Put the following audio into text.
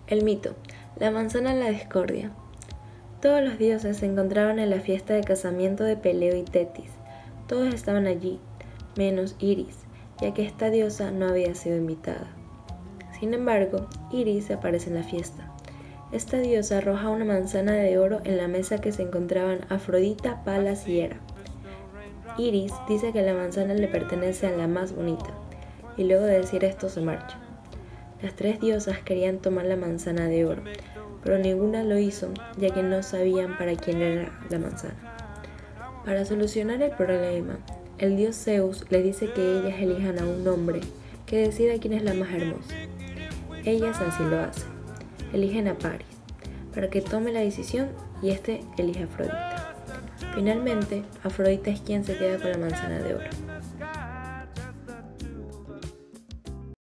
El mito, la manzana en la discordia. Todos los dioses se encontraban en la fiesta de casamiento de Peleo y Tetis. Todos estaban allí, menos Iris, ya que esta diosa no había sido invitada. Sin embargo, Iris aparece en la fiesta. Esta diosa arroja una manzana de oro en la mesa que se encontraban Afrodita, Palas y Hera. Iris dice que la manzana le pertenece a la más bonita, y luego de decir esto se marcha. Las tres diosas querían tomar la manzana de oro, pero ninguna lo hizo, ya que no sabían para quién era la manzana. Para solucionar el problema, el dios Zeus les dice que ellas elijan a un hombre que decida quién es la más hermosa. Ellas así lo hacen. Eligen a Paris, para que tome la decisión y este elige a Afrodita. Finalmente, Afrodita es quien se queda con la manzana de oro.